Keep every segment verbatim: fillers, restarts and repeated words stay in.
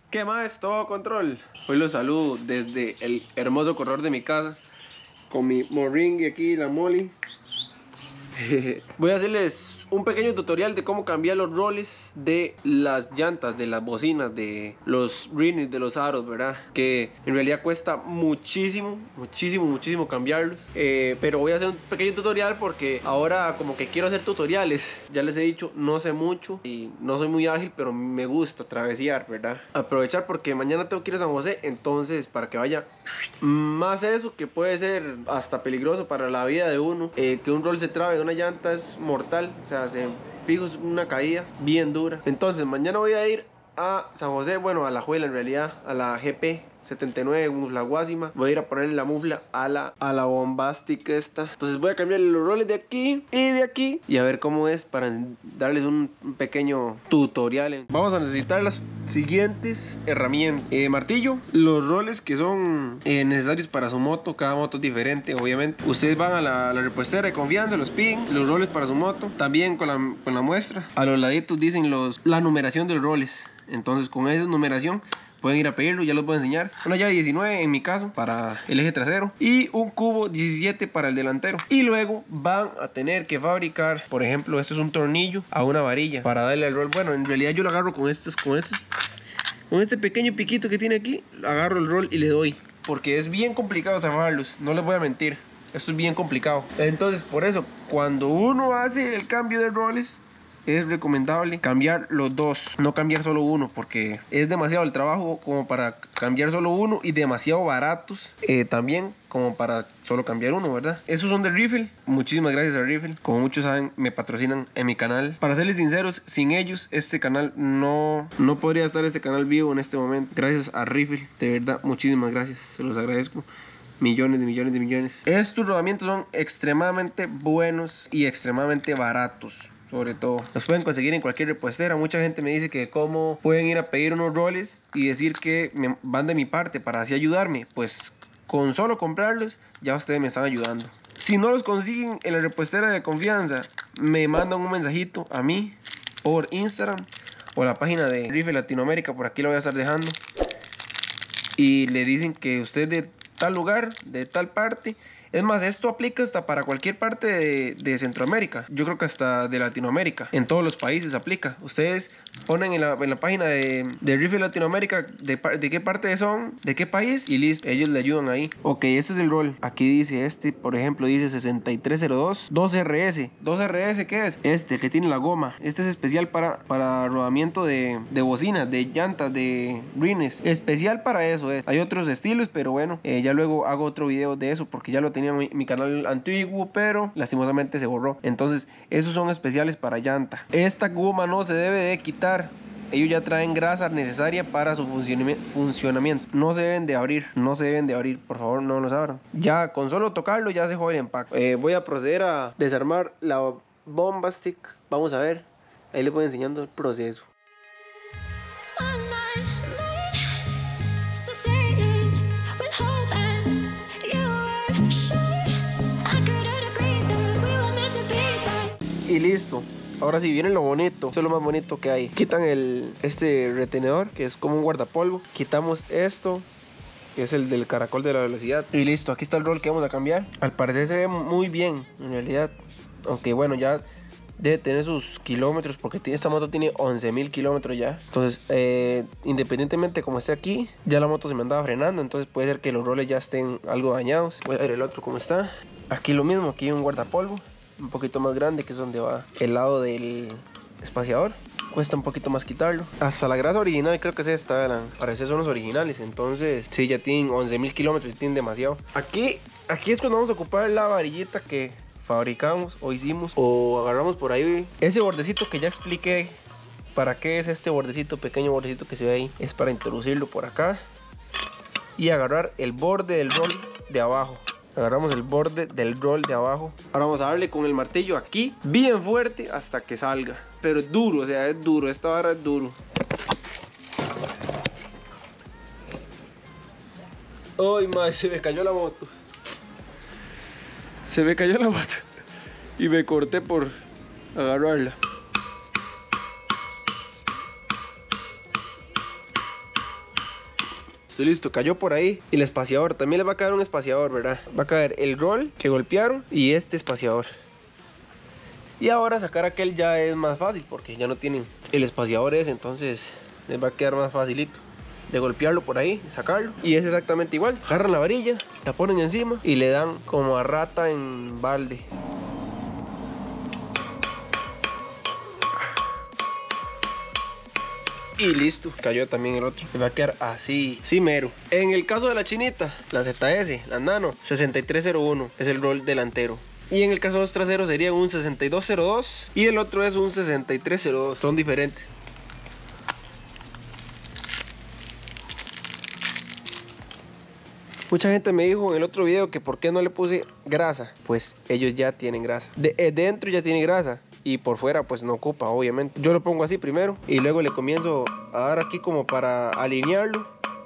¿Qué más? Todo control. Hoy los saludo desde el hermoso corredor de mi casa con mi moringue aquí, la Molly. Voy a hacerles un pequeño tutorial de cómo cambiar los roles de las llantas, de las bocinas, de los rines, de los aros, ¿verdad? Que en realidad cuesta muchísimo, muchísimo, muchísimo cambiarlos. Eh, pero voy a hacer un pequeño tutorial porque ahora como que quiero hacer tutoriales. Ya les he dicho, no sé mucho y no soy muy ágil, pero me gusta travesear, ¿verdad? Aprovechar porque mañana tengo que ir a San José, entonces para que vaya más eso, que puede ser hasta peligroso para la vida de uno. Eh, que un rol se trabe de una llanta es mortal, o sea, se fijo es una caída bien dura. Entonces mañana voy a ir a San José, bueno, a la Juela en realidad, a la G P setenta y nueve, Mufla Guásima. Voy a ir a ponerle la mufla a la, a la Bombastic esta. Entonces voy a cambiar los roles de aquí y de aquí y a ver cómo es para darles un, un pequeño tutorial. Vamos a necesitar las siguientes herramientas. Eh, martillo, los roles que son eh, necesarios para su moto. Cada moto es diferente, obviamente. Ustedes van a la, a la repuestera de confianza, los piden, los roles para su moto. También con la, con la muestra. A los laditos dicen los, la numeración de los roles. Entonces con esa numeración pueden ir a pedirlo, ya los voy a enseñar. Una llave diecinueve en mi caso para el eje trasero y un cubo diecisiete para el delantero. Y luego van a tener que fabricar, por ejemplo, este es un tornillo a una varilla para darle al rol. Bueno, en realidad yo lo agarro con estos, con estos, con este pequeño piquito que tiene aquí. Agarro el rol y le doy, porque es bien complicado zafarlos, no les voy a mentir. Esto es bien complicado. Entonces por eso, cuando uno hace el cambio de roles, es recomendable cambiar los dos, no cambiar solo uno, porque es demasiado el trabajo como para cambiar solo uno y demasiado baratos eh, también como para solo cambiar uno, ¿verdad? Esos son de Riffle. Muchísimas gracias a Riffle. Como muchos saben, me patrocinan en mi canal. Para serles sinceros, sin ellos este canal no, no podría estar este canal vivo en este momento. Gracias a Riffle, de verdad, muchísimas gracias, se los agradezco. Millones de millones de millones. Estos rodamientos son extremadamente buenos y extremadamente baratos. Sobre todo, los pueden conseguir en cualquier repuestera. Mucha gente me dice que cómo pueden ir a pedir unos roles y decir que me van de mi parte para así ayudarme. Pues con solo comprarlos ya ustedes me están ayudando. Si no los consiguen en la repuestera de confianza, me mandan un mensajito a mí por Instagram o la página de Riffle Latinoamérica, por aquí lo voy a estar dejando, y le dicen que usted es de tal lugar, de tal parte. Es más, esto aplica hasta para cualquier parte de, de Centroamérica. Yo creo que hasta de Latinoamérica. En todos los países aplica. Ustedes ponen en la, en la página de, de Riffle Latinoamérica de, de qué parte son, de qué país, y listo, ellos le ayudan ahí. Ok, este es el rol. Aquí dice este, por ejemplo, dice sesenta y tres cero dos, dos R S. ¿dos R S qué es? Este, que tiene la goma. Este es especial para, para rodamiento de, de bocinas, de llantas, de rines. Especial para eso es. Hay otros estilos, pero bueno, eh, ya luego hago otro video de eso porque ya lo tenía mi, mi canal antiguo, pero lastimosamente se borró. Entonces esos son especiales para llanta. Esta goma no se debe de quitar. Ellos ya traen grasa necesaria para su funcionamiento. No se deben de abrir, no se deben de abrir, por favor no los abran. Ya con solo tocarlo ya se jode el empaque. eh, Voy a proceder a desarmar la Bombastic. Vamos a ver, ahí les voy enseñando el proceso. Y listo. Ahora sí, viene lo bonito. Esto es lo más bonito que hay. Quitan el, este retenedor, que es como un guardapolvo. Quitamos esto, que es el del caracol de la velocidad. Y listo, aquí está el rol que vamos a cambiar. Al parecer se ve muy bien, en realidad. Aunque bueno, ya debe tener sus kilómetros, porque tiene, esta moto tiene once mil kilómetros ya. Entonces, eh, independientemente como esté aquí, ya la moto se me andaba frenando. Entonces puede ser que los roles ya estén algo dañados. Voy a ver el otro cómo está. Aquí lo mismo, aquí hay un guardapolvo un poquito más grande, que es donde va el lado del espaciador. Cuesta un poquito más quitarlo. Hasta la grasa original creo que es esta, la, parece son los originales. Entonces sí, ya tienen once mil kilómetros y tienen demasiado. Aquí, aquí es cuando vamos a ocupar la varillita que fabricamos o hicimos o agarramos por ahí. Ese bordecito que ya expliqué para qué es, este bordecito, pequeño bordecito que se ve ahí, es para introducirlo por acá y agarrar el borde del rol de abajo. Agarramos el borde del rol de abajo. Ahora vamos a darle con el martillo aquí bien fuerte hasta que salga. Pero es duro, o sea, es duro. Esta vara es duro. Ay, madre, se me cayó la moto. Se me cayó la moto. Y me corté por agarrarla. Listo, listo, cayó por ahí. Y el espaciador, también les va a caer un espaciador, ¿verdad? Va a caer el roll que golpearon y este espaciador. Y ahora sacar aquel ya es más fácil porque ya no tienen el espaciador ese, entonces les va a quedar más facilito de golpearlo por ahí, sacarlo. Y es exactamente igual, agarran la varilla, la ponen encima y le dan como a rata en balde. Y listo, cayó también el otro. Le va a quedar así, sí mero. En el caso de la chinita, la Z S, la Nano, sesenta y tres cero uno es el roll delantero. Y en el caso de los traseros sería un sesenta y dos cero dos y el otro es un sesenta y tres cero dos. Son diferentes. Mucha gente me dijo en el otro video que por qué no le puse grasa. Pues ellos ya tienen grasa. De, eh, dentro ya tiene grasa. Y por fuera pues no ocupa, obviamente. Yo lo pongo así primero y luego le comienzo a dar aquí como para alinearlo.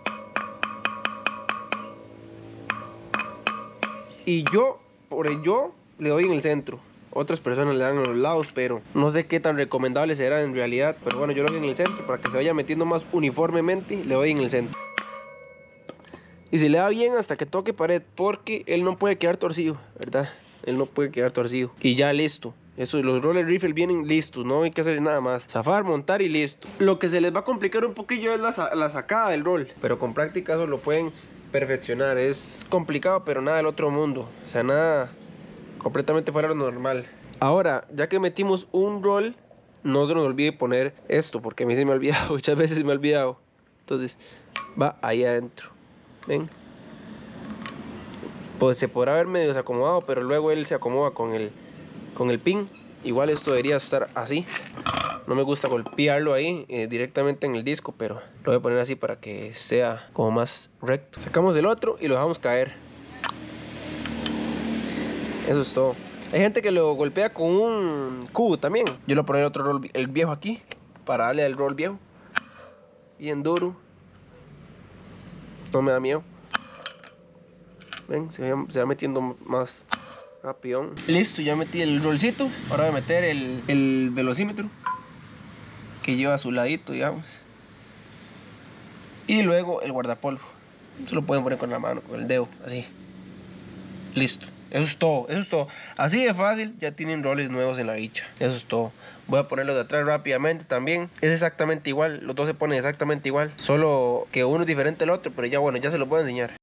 Y yo, por yo, le doy en el centro. Otras personas le dan a los lados, pero no sé qué tan recomendable será en realidad. Pero bueno, yo lo doy en el centro para que se vaya metiendo más uniformemente. Le doy en el centro. Y se le da bien hasta que toque pared, porque él no puede quedar torcido, ¿verdad? Él no puede quedar torcido. Y ya listo. Eso, los roller rifle vienen listos, no hay que hacer nada más. Zafar, montar y listo. Lo que se les va a complicar un poquillo es la, la sacada del roll, pero con práctica eso lo pueden perfeccionar. Es complicado, pero nada del otro mundo. O sea, nada completamente fuera de lo normal. Ahora, ya que metimos un roll, no se nos olvide poner esto, porque a mí se me ha olvidado, muchas veces se me ha olvidado. Entonces, va ahí adentro. ¿Ven? Pues se podrá ver medio desacomodado, pero luego él se acomoda con el, con el pin. Igual esto debería estar así. No me gusta golpearlo ahí eh, directamente en el disco, pero lo voy a poner así para que sea como más recto. Sacamos el otro y lo dejamos caer. Eso es todo. Hay gente que lo golpea con un cubo también. Yo le voy a poner el otro roll, el viejo aquí, para darle al roll viejo. Bien duro. No me da miedo. Ven, se va, se va metiendo más rápido. Listo, ya metí el rolcito. Ahora voy a meter el, el velocímetro que lleva a su ladito, digamos. Y luego el guardapolvo. Se lo pueden poner con la mano, con el dedo, así. Listo. Eso es todo, eso es todo. Así de fácil, ya tienen roles nuevos en la bicha. Eso es todo. Voy a ponerlos de atrás rápidamente también. Es exactamente igual, los dos se ponen exactamente igual. Solo que uno es diferente al otro, pero ya bueno, ya se los voy a enseñar.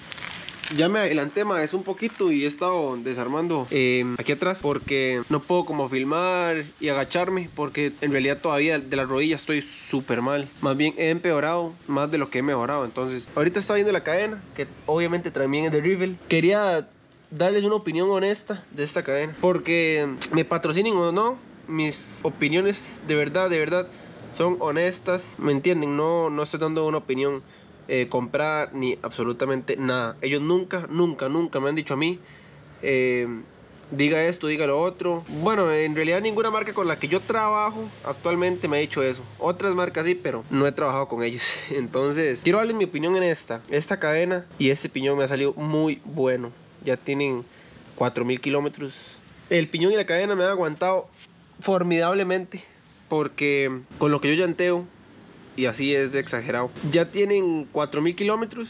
Ya me adelanté más un poquito y he estado desarmando eh, aquí atrás porque no puedo como filmar y agacharme porque en realidad todavía de las rodillas estoy súper mal. Más bien he empeorado más de lo que he mejorado. Entonces ahorita estaba viendo la cadena, que obviamente también es de Riffle. Quería darles una opinión honesta de esta cadena porque me patrocinen o no, mis opiniones de verdad, de verdad son honestas. ¿Me entienden? No, no estoy dando una opinión Eh, comprar ni absolutamente nada. Ellos nunca, nunca, nunca me han dicho a mí eh, diga esto, diga lo otro. Bueno, en realidad ninguna marca con la que yo trabajo actualmente me ha dicho eso. Otras marcas sí, pero no he trabajado con ellos. Entonces, quiero darles mi opinión en esta Esta cadena, y este piñón me ha salido muy bueno. Ya tienen cuatro mil kilómetros. El piñón y la cadena me han aguantado formidablemente, porque con lo que yo llanteo, y así es de exagerado, ya tienen cuatro mil kilómetros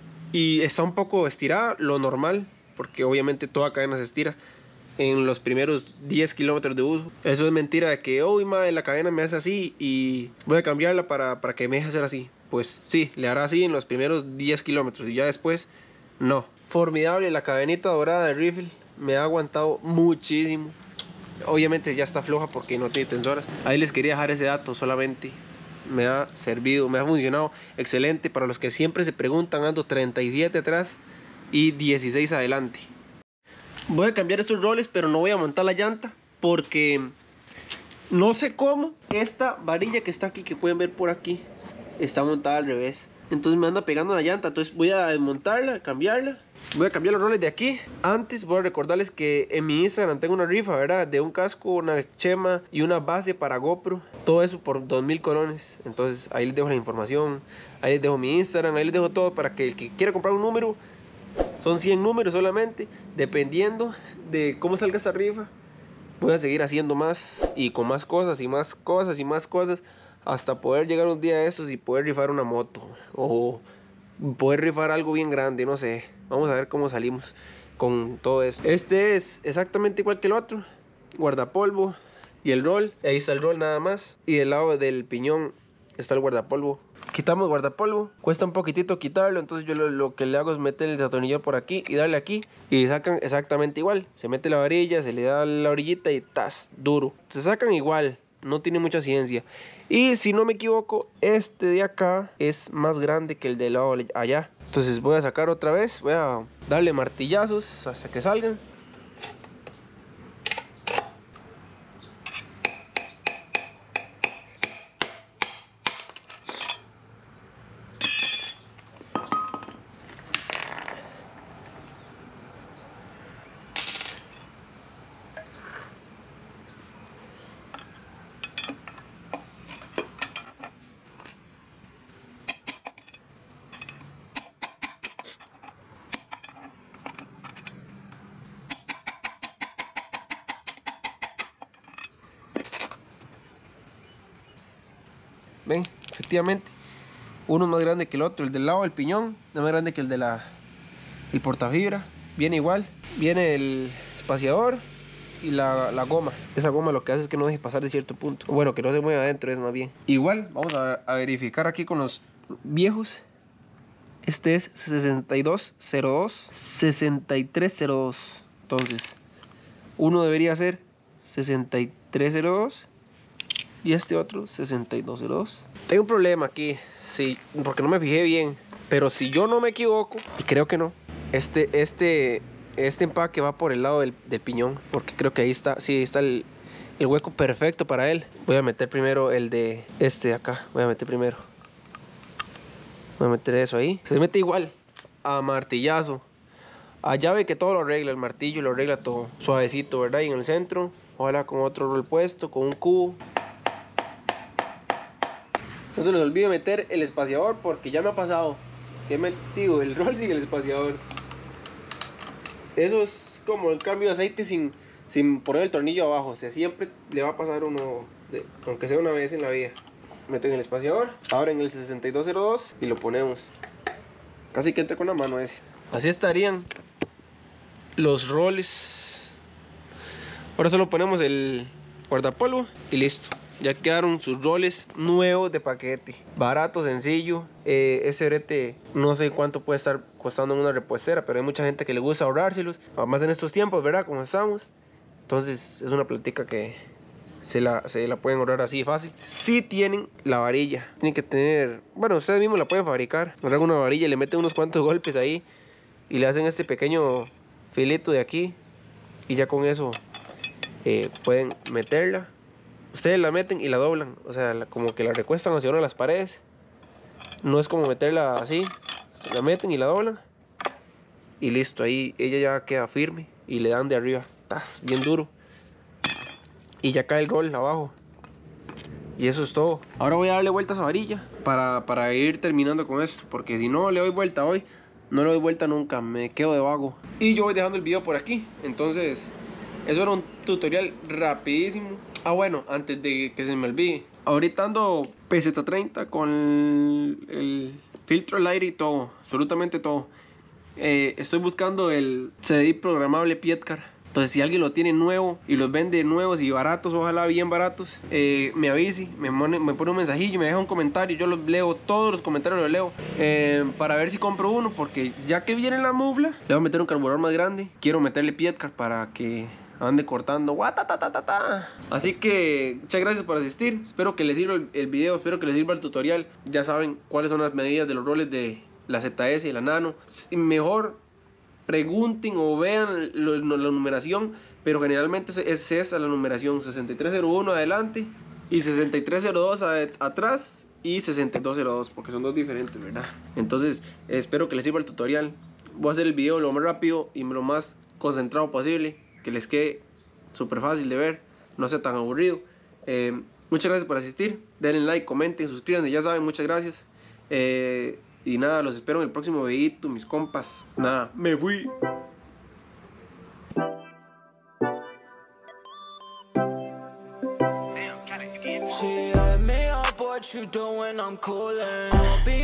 y está un poco estirada, lo normal, porque obviamente toda cadena se estira en los primeros diez kilómetros de uso. Eso es mentira de que, oh, madre, la cadena me hace así y voy a cambiarla para, para que me deje hacer así. Pues sí, le hará así en los primeros diez kilómetros y ya después no. Formidable la cadenita dorada de Riffle, me ha aguantado muchísimo. Obviamente ya está floja porque no tiene tensoras. Ahí les quería dejar ese dato solamente. Me ha servido, me ha funcionado excelente. Para los que siempre se preguntan, ando treinta y siete atrás y dieciséis adelante. Voy a cambiar estos roles, pero no voy a montar la llanta porque no sé cómo esta varilla que está aquí, que pueden ver por aquí, está montada al revés. Entonces me anda pegando la llanta. Entonces voy a desmontarla, cambiarla. Voy a cambiar los roles de aquí. Antes voy a recordarles que en mi Instagram tengo una rifa, ¿verdad? De un casco, una chema y una base para GoPro. Todo eso por dos mil colones. Entonces ahí les dejo la información. Ahí les dejo mi Instagram. Ahí les dejo todo para que el que quiera comprar un número. Son cien números solamente. Dependiendo de cómo salga esta rifa, voy a seguir haciendo más y con más cosas y más cosas y más cosas, hasta poder llegar un día a esos y poder rifar una moto o poder rifar algo bien grande, no sé. Vamos a ver cómo salimos con todo eso. Este es exactamente igual que el otro. Guardapolvo y el rol. Ahí está el rol nada más. Y del lado del piñón está el guardapolvo. Quitamos guardapolvo. Cuesta un poquitito quitarlo. Entonces yo lo, lo que le hago es meter el destornillador por aquí y darle aquí. Y sacan exactamente igual. Se mete la varilla, se le da la orillita y ¡tas! Duro. Se sacan igual. No tiene mucha ciencia. Y si no me equivoco, este de acá es más grande que el del lado allá. Entonces voy a sacar otra vez. Voy a darle martillazos hasta que salgan. Ven, efectivamente, uno es más grande que el otro. El del lado del piñón es más grande que el de la el portafibra. Viene igual. Viene el espaciador y la, la goma. Esa goma lo que hace es que no deje pasar de cierto punto. Bueno, que no se mueva adentro, es más bien. Igual, vamos a, a verificar aquí con los viejos. Este es sesenta y dos cero dos, sesenta y tres cero dos. Entonces, uno debería ser sesenta y tres cero dos. Y este otro sesenta y dos cero dos. Hay un problema aquí, sí, porque no me fijé bien. Pero si yo no me equivoco, y creo que no, Este, este, este empaque va por el lado del, del piñón. Porque creo que ahí está, sí, ahí está el, el hueco perfecto para él. Voy a meter primero el de este de acá. Voy a meter primero. Voy a meter eso ahí. Se mete igual, a martillazo. A llave que todo lo arregla, el martillo lo arregla todo. Suavecito, ¿verdad? Y en el centro, ojalá con otro rol puesto, con un cubo. No se les olvide meter el espaciador porque ya me ha pasado que he metido el rol sin el espaciador. Eso es como el cambio de aceite sin, sin poner el tornillo abajo. O sea, siempre le va a pasar uno, de, aunque sea una vez en la vida. Meten el espaciador, abren el sesenta y dos cero dos y lo ponemos. Casi que entra con la mano ese. Así estarían los roles. Ahora solo ponemos el guardapolvo y listo. Ya quedaron sus roles nuevos de paquete. Barato, sencillo. Eh, ese brete no sé cuánto puede estar costando en una repuestera, pero hay mucha gente que le gusta ahorrárselos. Además en estos tiempos, ¿verdad? Como estamos. Entonces es una platica que se la, se la pueden ahorrar así fácil. Si tienen la varilla. Tienen que tener... Bueno, ustedes mismos la pueden fabricar. Agarran una varilla y le meten unos cuantos golpes ahí. Y le hacen este pequeño filito de aquí. Y ya con eso eh, pueden meterla. Ustedes la meten y la doblan, o sea, la, como que la recuestan hacia una de las paredes. No es como meterla así. La meten y la doblan. Y listo, ahí ella ya queda firme. Y le dan de arriba, ¡tas! Bien duro. Y ya cae el rol abajo. Y eso es todo. Ahora voy a darle vuelta a esa varilla para, para ir terminando con esto. Porque si no le doy vuelta hoy, no le doy vuelta nunca, me quedo de vago. Y yo voy dejando el video por aquí. Entonces, eso era un tutorial rapidísimo. Ah, bueno, antes de que se me olvide, ahorita ando P Z treinta con el, el filtro al aire y todo, absolutamente todo. eh, Estoy buscando el C D I programable Pietcar. Entonces si alguien lo tiene nuevo y los vende nuevos y baratos, ojalá bien baratos, eh, me avise, me pone, me pone un mensajillo, me deja un comentario. Yo los leo, todos los comentarios los leo, eh, para ver si compro uno. Porque ya que viene la mufla, le voy a meter un carburador más grande. Quiero meterle Pietcar para que ande cortando. Así que muchas gracias por asistir. Espero que les sirva el, el video, espero que les sirva el tutorial. Ya saben cuáles son las medidas de los roles de la Z S y la Nano. Mejor pregunten o vean lo, lo, la numeración, pero generalmente es esa la numeración: sesenta y tres cero uno adelante y sesenta y tres cero dos a, atrás y sesenta y dos cero dos, porque son dos diferentes, ¿verdad? Entonces espero que les sirva el tutorial. Voy a hacer el video lo más rápido y lo más concentrado posible, que les quede súper fácil de ver, no sea tan aburrido. eh, Muchas gracias por asistir, denle like, comenten, suscríbanse, ya saben, muchas gracias. eh, Y nada, los espero en el próximo videito, mis compas. Nada, me fui. She hit me up, what you doing? I'm coolin'.